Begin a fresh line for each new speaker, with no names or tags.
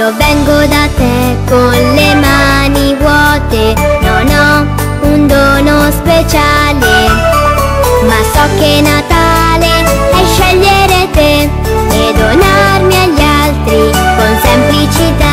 Io vengo da te con le mani vuote, non ho un dono speciale, ma so che Natale è scegliere te e donarmi agli altri con semplicità.